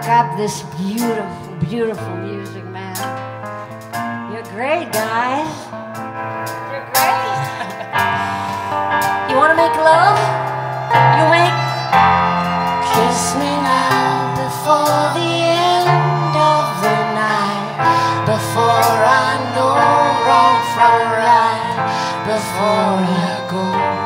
up this beautiful, beautiful music, man. You're great, guys. You're great. You want to make love? You make. Kiss me now before the end of the night, before I know wrong from right, before I go.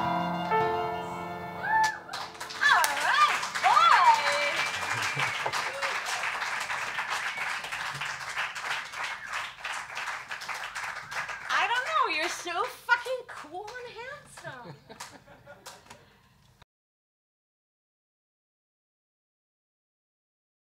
All right, boy.